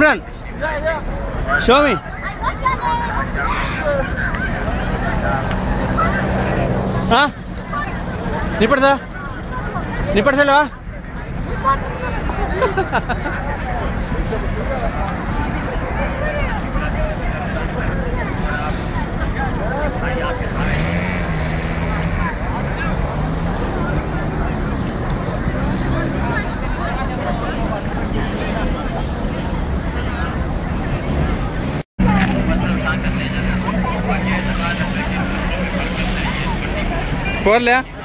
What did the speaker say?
Run. Show me. हाँ निपट सा लगा खोल लिया।